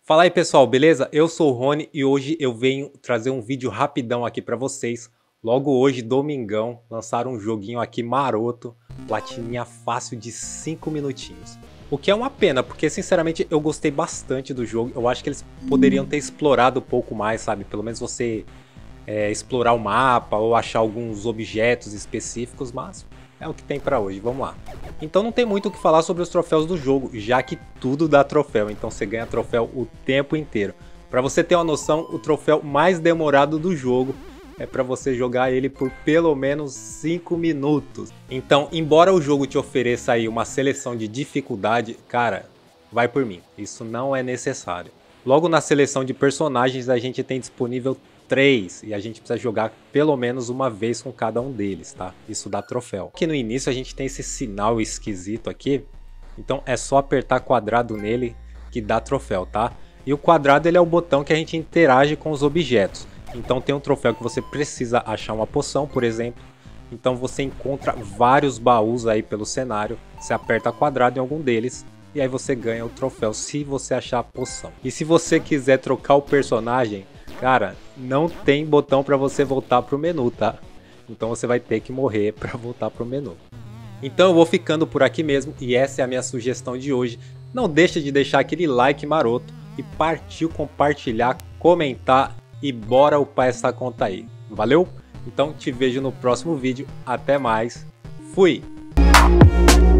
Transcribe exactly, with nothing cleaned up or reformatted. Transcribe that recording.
Fala aí pessoal, beleza? Eu sou o Rony e hoje eu venho trazer um vídeo rapidão aqui pra vocês. Logo hoje, domingão, lançaram um joguinho aqui maroto, platininha fácil de cinco minutinhos. O que é uma pena, porque sinceramente eu gostei bastante do jogo. Eu acho que eles poderiam ter explorado um pouco mais, sabe? Pelo menos você é, explorar o mapa ou achar alguns objetos específicos, mas é o que tem pra hoje, vamos lá. Então não tem muito o que falar sobre os troféus do jogo, já que tudo dá troféu, então você ganha troféu o tempo inteiro. Pra você ter uma noção, o troféu mais demorado do jogo é pra você jogar ele por pelo menos cinco minutos. Então, embora o jogo te ofereça aí uma seleção de dificuldade, cara, vai por mim, isso não é necessário. Logo na seleção de personagens a gente tem disponível três e a gente precisa jogar pelo menos uma vez com cada um deles, tá? Isso dá troféu. Aqui no início a gente tem esse sinal esquisito aqui, então é só apertar quadrado nele que dá troféu, tá? E o quadrado ele é o botão que a gente interage com os objetos. Então tem um troféu que você precisa achar uma poção, por exemplo. Então você encontra vários baús aí pelo cenário, você aperta quadrado em algum deles e aí você ganha o troféu se você achar a poção. E se você quiser trocar o personagem, cara, não tem botão para você voltar pro menu, tá? Então você vai ter que morrer para voltar pro menu. Então eu vou ficando por aqui mesmo e essa é a minha sugestão de hoje. Não deixa de deixar aquele like maroto e partiu compartilhar, comentar e bora upar essa conta aí. Valeu? Então te vejo no próximo vídeo. Até mais. Fui!